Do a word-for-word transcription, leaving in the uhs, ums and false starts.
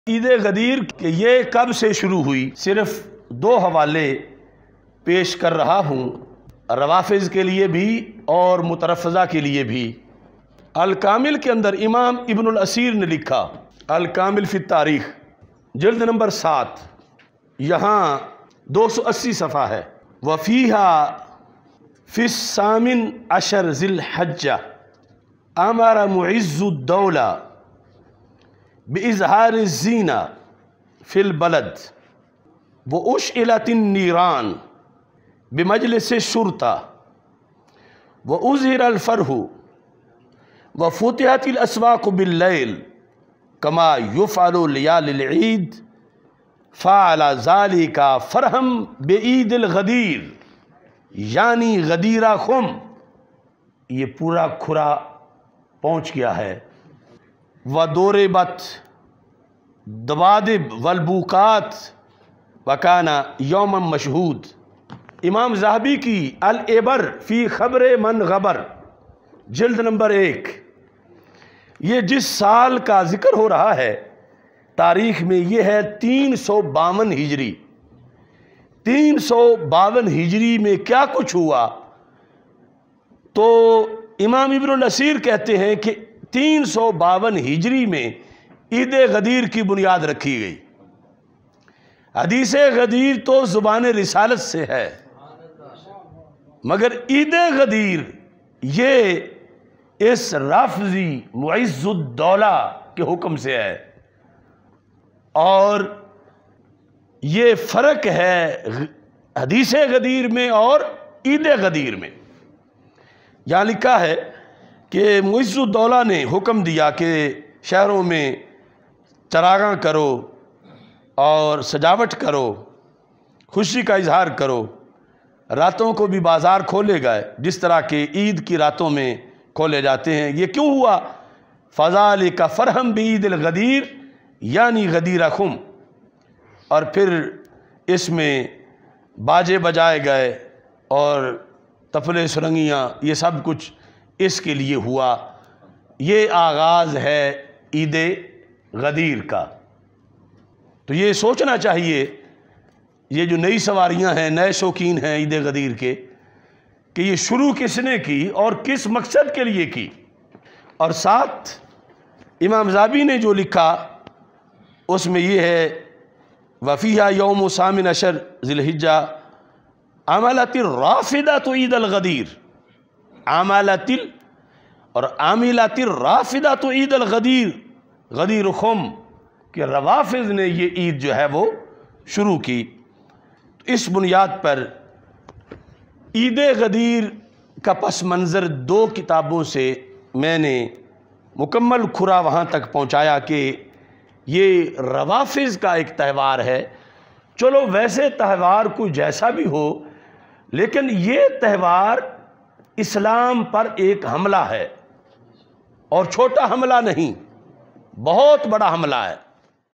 عید غدیر کہ یہ کب سے شروع ہوئی، صرف دو حوالے پیش کر رہا ہوں، روافض کے لیے بھی اور مترفضہ کے لیے بھی۔ الکامل کے اندر امام ابن الاسیر نے لکھا، الکامل فی التاریخ جلد نمبر سات، یہاں دو سو اسی صفحہ ہے۔ وَفِيهَا فِي الثَّامِنِ عَشَرِ ذِي الْحِجَّةِ أَمَرَ مُعِزُّ الدَّوْلَةِ بِإِظْهَارِ الزِّينَةِ فِي الْبَلَدِ وَأُشْعِلَتِ النِّيرَانُ بِمَجْلِسِ الشُّرْطَةِ وَأُظْهِرَ الْفَرْحُ وَفُتِحَتِ الْأَسْوَاقُ بِاللَّيْلِ كَمَا يُفْعَلُ لِيَالِ الْعِيدِ فَعَلَ ذَلِكَ فَرْحًا بِعِيدِ الْغَدِيرِ، یعنی غدیرہ خم، یہ پورا کھرا پہنچ گیا ہے۔ وَدُرِبَتْ دَوَادِب وَالْبُوقَاتِ وَكَانَ يَوْمًا مَشْهُودًا، امام ذہبی کی العبر فی خبر من غبر جلد نمبر ایک۔ یہ جس سال کا ذکر ہو رہا ہے تاریخ میں، یہ ہے تین سو باون ہجری۔ تین سو باون ہجری میں کیا کچھ ہوا؟ تو امام ابن الاسیر کہتے ہیں کہ تین سو باون ہجری میں عید غدیر کی بنیاد رکھی گئی۔ حدیث غدیر تو زبان رسالت سے ہے، مگر عید غدیر یہ اس رافضی معز الدولہ کے حکم سے ہے، اور یہ فرق ہے حدیث غدیر میں اور عید غدیر میں۔ یہاں لکھا ہے کہ معز الدولہ نے حکم دیا کہ شہروں میں چراغاں کرو اور سجاوٹ کرو، خوشی کا اظہار کرو، راتوں کو بھی بازار کھولے گئے جس طرح کہ عید کی راتوں میں کھولے جاتے ہیں۔ یہ کیوں ہوا؟ فَذَلِكَ فَرْحًا بِعِيدِ الْغَدِيرِ، یعنی غدیرہ خم۔ اور پھر اس میں باجے بجائے گئے اور طبلے سرنگیاں، یہ سب کچھ اس کے لیے ہوا۔ یہ آغاز ہے عید غدیر کا۔ تو یہ سوچنا چاہیے یہ جو نئی سواریاں ہیں، نئے شوقین ہیں عید غدیر کے، کہ یہ شروع کس نے کی اور کس مقصد کے لیے کی۔ اور ساتھ امام ذہبی نے جو لکھا اس میں یہ ہے، وَفِيهَا يَوْمُ ثَامِنِ عَشَرِ ذِي الْحِجَّةِ عَمَلَتِ الرَّافِضَةُ عِيدَ الْغَدِيرِ، عَمَلَتِ اور عَمِلَتِ الرَّافِضَةُ عِيدَ الْغَدِيرِ، غدیر خم کہ روافض نے یہ عید جو ہے وہ شروع کی۔ اس بنیاد پر عید غدیر کا پس منظر دو کتابوں سے میں نے مکمل کھرا وہاں تک پہنچایا کہ یہ روافض کا ایک تہوار ہے۔ چلو ویسے تہوار کوئی جیسا بھی ہو، لیکن یہ تہوار اسلام پر ایک حملہ ہے، اور چھوٹا حملہ نہیں، بہت بڑا حملہ ہے۔